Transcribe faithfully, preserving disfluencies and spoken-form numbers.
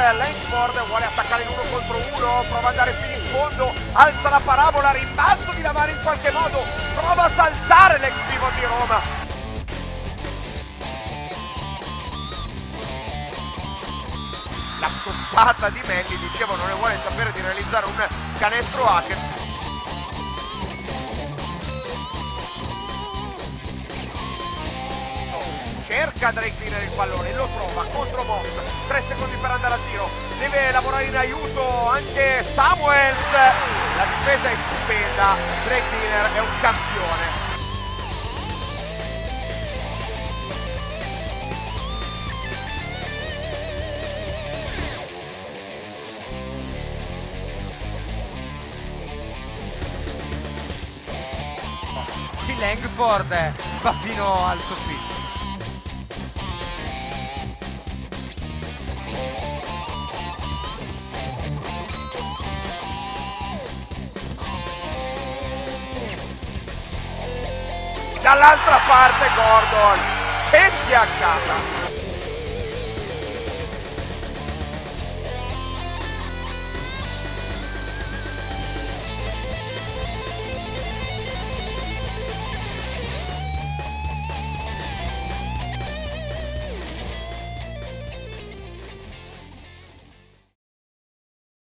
Langford vuole attaccare in uno contro uno, prova ad andare fino in fondo, alza la parabola, rimbalzo di Lamare in qualche modo, prova a saltare l'ex pivot di Roma. La stoppata di Melli, dicevo, non ne vuole sapere di realizzare un canestro hacker. Cerca Drake Cleaner il pallone, lo trova contro Moss, tre secondi per andare a tiro, deve lavorare in aiuto anche Samuels, la difesa è stupenda, Drake Cleaner è un campione. Langford va fino al soffitto. Dall'altra parte Gordon, che schiacciata!